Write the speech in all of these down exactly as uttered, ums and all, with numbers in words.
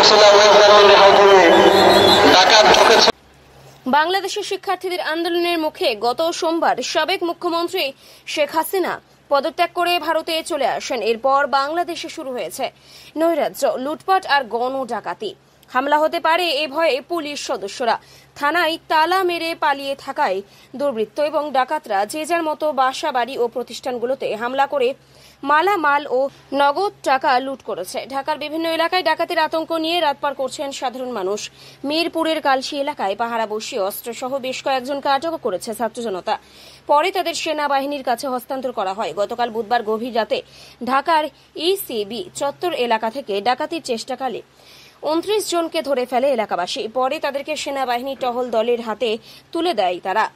বাংলাদেশের শিক্ষার্থীদের আন্দোলনের মুখে গত সোমবার সাবেক মুখ্যমন্ত্রী শেখ হাসিনা পদত্যাগ করে ভারতে চলে আসেন। এরপর বাংলাদেশে শুরু হয়েছে নৈরাজ্য, লুটপাট আর গণ ডাকাতি। হামলা হতে পারে এ ভয়ে পুলিশ সদস্যরা থানায় তালা মেরে পালিয়ে থাকায় দুর্বৃত্ত এবং ডাকাতরা যে যার মতো বাসা বাড়ি ও প্রতিষ্ঠানগুলোতে হামলা করে মালামাল ও নগদ টাকা লুট করেছে। ঢাকার বিভিন্ন এলাকায় ডাকাতের আতঙ্ক নিয়ে রাত পার করছেন সাধারণ মানুষ। মিরপুরের কালশী এলাকায় পাহারা বসিয়ে অস্ত্রসহ বেশ কয়েকজনকে আটক করেছে ছাত্র জনতা। পরে তাদের সেনাবাহিনীর কাছে হস্তান্তর করা হয়। গতকাল বুধবার গভীর রাতে ঢাকার ইসিবি চত্বর এলাকা থেকে ডাকাতির চেষ্টাকালে উনত্রিশ জনকে ধরে ফেলে এলাকাবাসী। পরে তাদেরকে সেনাবাহিনী টহল দলের হাতে তুলে দেয় তারা।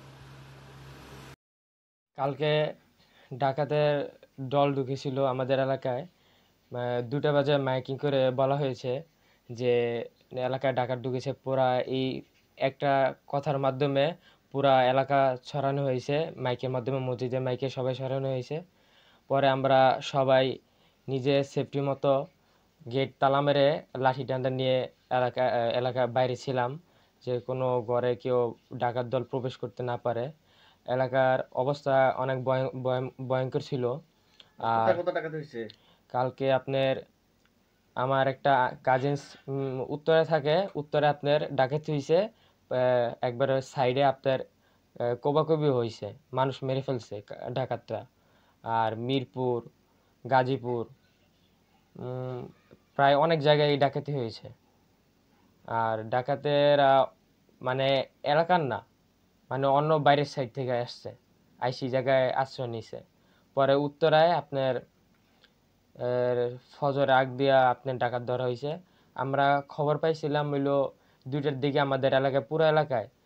কালকে ডাকাতের দল ঢুকেছিল আমাদের এলাকায়। দুটা বাজে মাইকিং করে বলা হয়েছে যে এলাকায় ডাকাত ঢুকেছে। পুরা এই একটা কথার মাধ্যমে পুরা এলাকা ছড়ানো হয়েছে, মাইকের মাধ্যমে, মসজিদের মাইকে সবাই ছড়ানো হয়েছে। পরে আমরা সবাই নিজে সেফটি মতো গেট তালা মেরে লাঠি ডান্ডা নিয়ে এলাকা এলাকা বাইরে ছিলাম, যে কোনো ঘরে কেউ ডাকাত দল প্রবেশ করতে না পারে। এলাকার অবস্থা অনেক ভয়ঙ্কর ছিল। আর কালকে আপনার আমার একটা কাজিনস উত্তরে থাকে, উত্তরে আপনার ডাকাতি হয়েছে, একবার সাইডে আপনার কোবাকবি হয়েছে, মানুষ মেরে ফেলছে ডাকাতরা। আর মিরপুর, গাজীপুর, প্রায় অনেক জায়গায় ডাকাতি হয়েছে। আর ডাকাতের মানে এলাকার না, মানে অন্য বাইরের সাইড থেকে আসছে, আইসি জায়গায় আশ্রয় নিছে। পরে উত্তরায় আপনার ফজর আগ দিয়া আপনার ডাকাত ধরা হয়েছে। আমরা খবর পাইছিলাম হইলো দুইটার দিকে আমাদের এলাকায়, পুরো এলাকায়